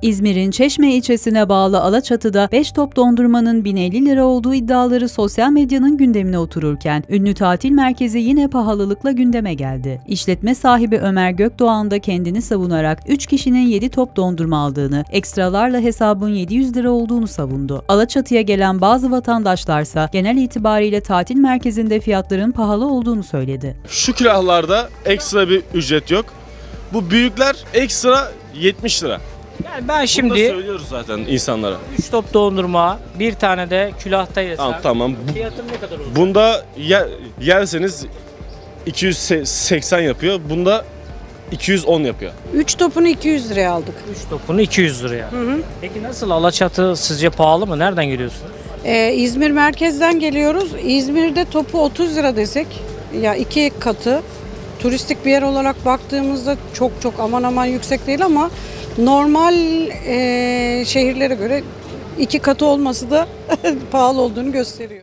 İzmir'in Çeşme ilçesine bağlı Alaçatı'da 5 top dondurmanın 1050 lira olduğu iddiaları sosyal medyanın gündemine otururken, ünlü tatil merkezi yine pahalılıkla gündeme geldi. İşletme sahibi Ömer Gökdoğan da kendini savunarak 3 kişinin 7 top dondurma aldığını, ekstralarla hesabın 700 lira olduğunu savundu. Alaçatı'ya gelen bazı vatandaşlarsa genel itibariyle tatil merkezinde fiyatların pahalı olduğunu söyledi. Şu külahlarda ekstra bir ücret yok. Bu büyükler ekstra 70 lira. Yani ben Bunu şimdi da söylüyoruz zaten insanlara. 3 top dondurma, bir tane de külahta yesem. Tamam. Fiyatım ne kadar olur? Bunda yerseniz 280 yapıyor. Bunda 210 yapıyor. 3 topunu 200 liraya aldık. 3 topunu 200 liraya. Peki nasıl, Alaçatı sizce pahalı mı? Nereden geliyorsunuz? İzmir merkezden geliyoruz. İzmir'de topu 30 lira desek, ya 2 katı. Turistik bir yer olarak baktığımızda çok aman aman yüksek değil ama normal şehirlere göre 2 katı olması da pahalı olduğunu gösteriyor.